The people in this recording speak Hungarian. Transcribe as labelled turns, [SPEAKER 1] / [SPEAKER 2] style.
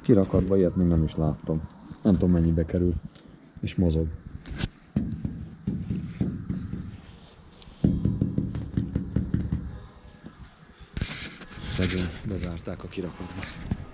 [SPEAKER 1] kirakatba ilyet még nem is láttam. Nem tudom mennyibe kerül. És mozog. Szegény, bezárták a kirakatba.